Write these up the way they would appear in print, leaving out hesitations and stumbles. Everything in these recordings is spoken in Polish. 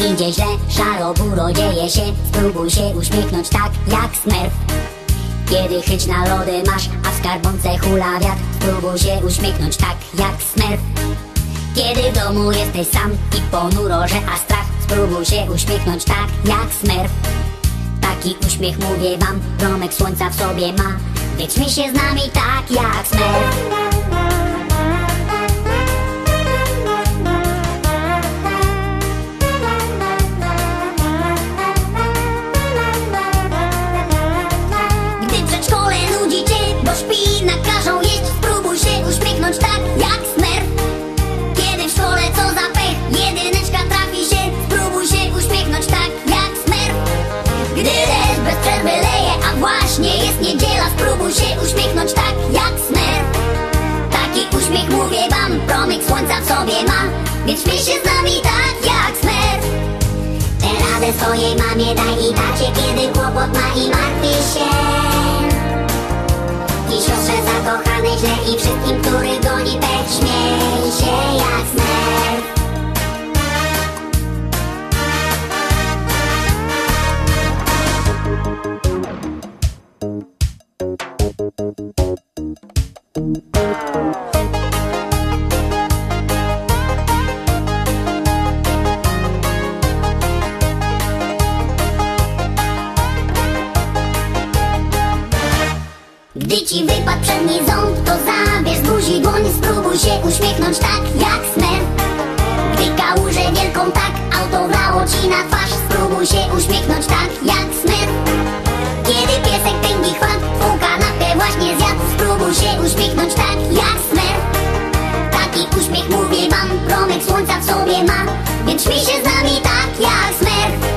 idzie źle, szaro-buro dzieje się. Spróbuj się uśmiechnąć tak jak Smurf. Kiedy chyć na lody masz, a w skarbonce hula wiatr. Spróbuj się uśmiechnąć tak jak Smurf. Kiedy w domu jesteś sam i ponuro, że a strach. Spróbuj się uśmiechnąć tak jak Smurf. Taki uśmiech mówię wam, promek słońca w sobie ma. Więc śmiej się z nami tak jak Smurf. Nakażą jeść, spróbuj się uśmiechnąć tak jak Smurf. Kiedy w szkole co za pech, jedyneczka trafi się. Spróbuj się uśmiechnąć tak jak Smurf. Gdy deszcz bez przerwy leje, a właśnie jest niedziela. Spróbuj się uśmiechnąć tak jak Smurf. Taki uśmiech mówię wam, promyk słońca w sobie ma. Więc śmiej się z nami tak jak Smurf. Tę radę swojej mamie daj i tacie, kiedy kłopot ma i martwi się. I siostrze zakochanej źle i wszystkim, których goni pech. Śmiej się jak Smurf. Gdy ci wypadł przedni ząb, to zabierz z buzi dłoń. Spróbuj się uśmiechnąć tak jak Smurf. Gdy kałużę wielką tak auto wlało ci na twarz. Spróbuj się uśmiechnąć tak jak Smurf. Kiedy piesek tęgi chwat, pół kanapkę właśnie zjadł. Spróbuj się uśmiechnąć tak jak Smurf. Taki uśmiech mówię wam, promyk słońca w sobie ma. Więc śmiej się z nami tak jak Smurf.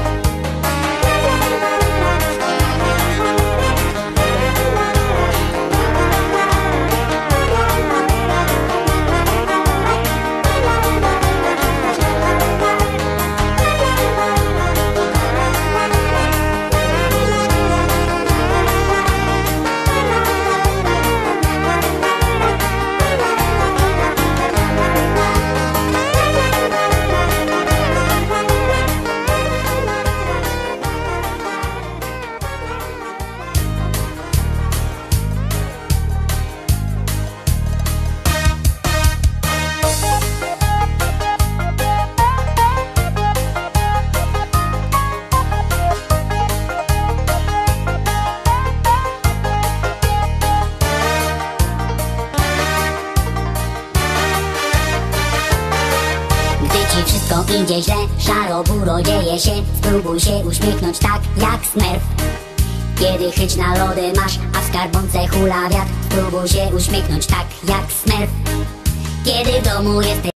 Ci wszystko idzie źle, szaro-buro dzieje się. Spróbuj się uśmiechnąć tak jak Smurf. Kiedy chyć na lody masz, a w skarbonce hula wiatr. Spróbuj się uśmiechnąć tak jak Smurf. Kiedy w domu jesteś